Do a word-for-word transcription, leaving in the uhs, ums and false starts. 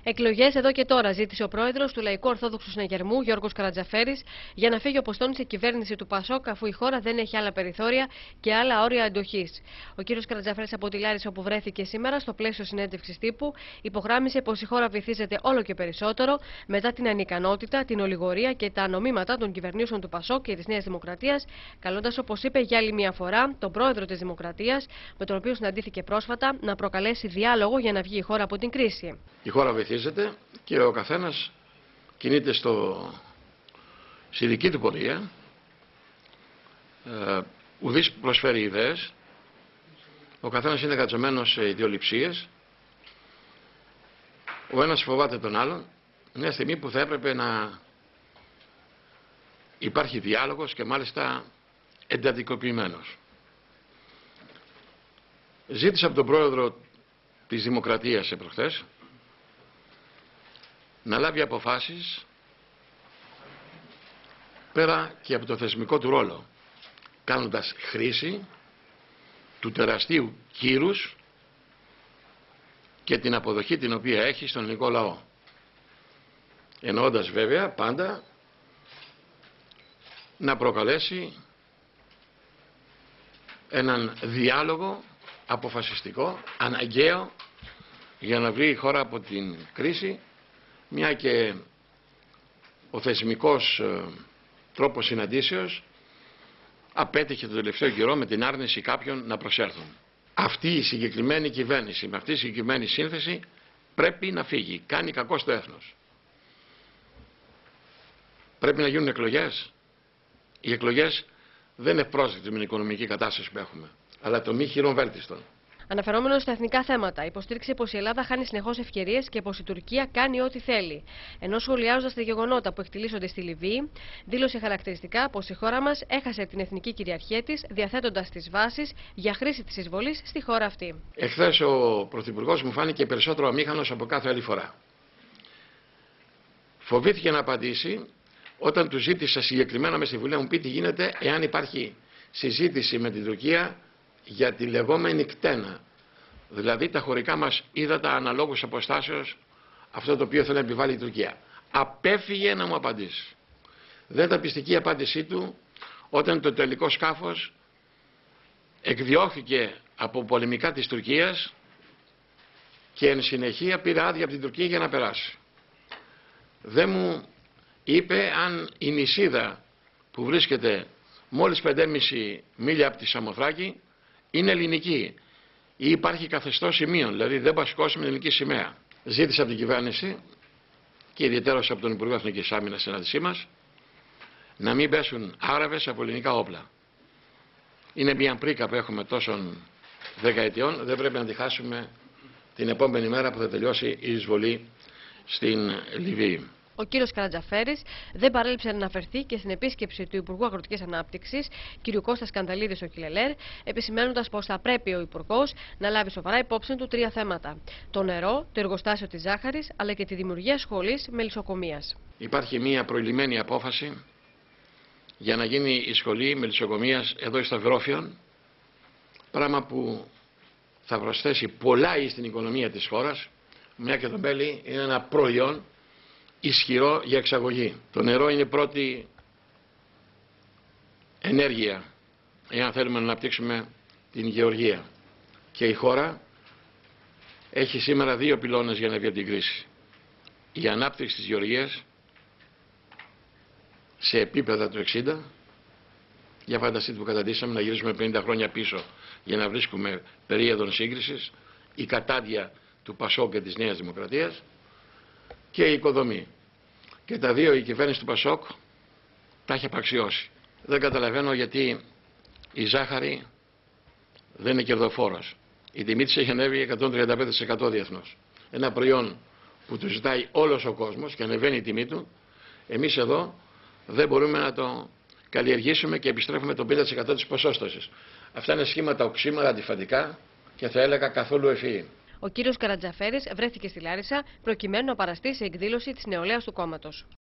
Εκλογές εδώ και τώρα, ζήτησε ο πρόεδρος του Λαϊκού Ορθόδοξου Συναγερμού, Γιώργος Καρατζαφέρης, για να φύγει όπως τόνισε η κυβέρνηση του Πασόκ, αφού η χώρα δεν έχει άλλα περιθώρια και άλλα όρια αντοχής. Ο κύριος Καρατζαφέρης από τη Λάρισα, όπου βρέθηκε σήμερα στο πλαίσιο συνέντευξης τύπου, υπογράμμισε πως η χώρα βυθίζεται όλο και περισσότερο μετά την ανικανότητα, την ολιγορία και τα νομίματα των κυβερνήσεων του Πασόκ και της Νέας Δημοκρατίας, καλώντας, όπως είπε, για άλλη μια φορά τον πρόεδρο της Δημοκρατίας, με τον οποίο συναντήθηκε πρόσφατα, να προκαλέσει διάλογο για να βγει η χώρα από την κρίση. Η χώρα βυθίζεται και ο καθένας κινείται στο... στη δική του πορεία. Ε, ουδής προσφέρει ιδέες. Ο καθένας είναι κατσωμένος σε ιδεολειψίες. Ο ένας φοβάται τον άλλον. Μια στιγμή που θα έπρεπε να υπάρχει διάλογος και μάλιστα εντατικοποιημένος. Ζήτησα από τον πρόεδρο της Δημοκρατίας προχθές να λάβει αποφάσεις πέρα και από το θεσμικό του ρόλο, κάνοντας χρήση του τεραστίου κύρους και την αποδοχή την οποία έχει στον ελληνικό λαό. Εννοώντας βέβαια πάντα να προκαλέσει έναν διάλογο αποφασιστικό, αναγκαίο, για να βρει η χώρα από την κρίση, μια και ο θεσμικός ε, τρόπος συναντήσεως απέτυχε το τελευταίο καιρό με την άρνηση κάποιων να προσέλθουν. Αυτή η συγκεκριμένη κυβέρνηση, με αυτή η συγκεκριμένη σύνθεση, πρέπει να φύγει. Κάνει κακό στο έθνος. Πρέπει να γίνουν εκλογές. Οι εκλογές δεν είναι πρόσδεκτες με την οικονομική κατάσταση που έχουμε, αλλά το μη χειρον βέλτιστον. Αναφερόμενος στα εθνικά θέματα, υποστήριξε πως η Ελλάδα χάνει συνεχώς ευκαιρίες και πως η Τουρκία κάνει ό,τι θέλει. Ενώ σχολιάζοντας τα γεγονότα που εκτιλήσονται στη Λιβύη, δήλωσε χαρακτηριστικά πως η χώρα μας έχασε την εθνική κυριαρχία της, διαθέτοντας τις βάσεις για χρήση της εισβολής στη χώρα αυτή. Εχθές ο Πρωθυπουργός μου φάνηκε περισσότερο αμήχανος από κάθε άλλη φορά. Φοβήθηκε να απαντήσει όταν του ζήτησα συγκεκριμένα με στη Βουλή να μου πει τι γίνεται εάν υπάρχει συζήτηση με την Τουρκία για τη λεγόμενη κτένα, δηλαδή τα χωρικά μας ύδατα αναλόγως αποστάσεως, αυτό το οποίο θέλει να επιβάλλει η Τουρκία. Απέφυγε να μου απαντήσει. Δεν ήταν πιστική η απάντησή του όταν το τελικό σκάφος εκδιώχθηκε από πολεμικά της Τουρκίας και εν συνεχεία πήρε άδεια από την Τουρκία για να περάσει. Δεν μου είπε αν η νησίδα που βρίσκεται μόλις πέντε κόμμα πέντε μίλια από τη Σαμοθράκη είναι ελληνική ή υπάρχει καθεστώς σημείων, δηλαδή δεν πασχώσει με ελληνική σημαία. Ζήτησα από την κυβέρνηση και ιδιαίτερα από τον Υπουργό Εθνικής Άμυνας στην συνάντησή μας να μην πέσουν Άραβες από ελληνικά όπλα. Είναι μια πρίκα που έχουμε τόσων δεκαετιών, δεν πρέπει να τη χάσουμε την επόμενη μέρα που θα τελειώσει η εισβολή στην Λιβύη. Ο κύριος Καρατζαφέρης δεν παρέλειψε να αναφερθεί και στην επίσκεψη του Υπουργού Αγροτικής Ανάπτυξης, κ. Κώστα Σκανδαλίδη στο Κιλελέρ, επισημαίνοντας πως θα πρέπει ο Υπουργός να λάβει σοβαρά υπόψη του τρία θέματα: το νερό, το εργοστάσιο της ζάχαρης, αλλά και τη δημιουργία σχολής μελισσοκομείας. Υπάρχει μια προηλημένη απόφαση για να γίνει η σχολή μελισσοκομείας εδώ στα Βερόφιον, πράγμα που θα προσθέσει πολλά στην οικονομία της χώρας, μια και το μέλι είναι ένα προϊόν ισχυρό για εξαγωγή. Το νερό είναι η πρώτη ενέργεια εάν θέλουμε να αναπτύξουμε την γεωργία. Και η χώρα έχει σήμερα δύο πυλώνες για να βγει από την κρίση. Η ανάπτυξη της γεωργίας σε επίπεδα του εξήντα, για φανταστείτε που καταντήσαμε να γυρίσουμε πενήντα χρόνια πίσω για να βρίσκουμε περίοδο σύγκρισης, η κατάδια του Πασόκ και της Νέας Δημοκρατίας, και η οικοδομή. Και τα δύο η κυβέρνηση του Πασόκ τα έχει απαξιώσει. Δεν καταλαβαίνω γιατί η ζάχαρη δεν είναι κερδοφόρος. Η τιμή της έχει ανέβει εκατόν τριάντα πέντε τοις εκατό διεθνώς. Ένα προϊόν που του ζητάει όλος ο κόσμος και ανεβαίνει η τιμή του, εμείς εδώ δεν μπορούμε να το καλλιεργήσουμε και επιστρέφουμε το πενήντα τοις εκατό της ποσόστοσης. Αυτά είναι σχήματα οξύμορα, αντιφατικά και θα έλεγα καθόλου ευφυή. Ο κύριος Καρατζαφέρης βρέθηκε στη Λάρισα προκειμένου να παραστεί σε εκδήλωση της νεολαίας του κόμματος.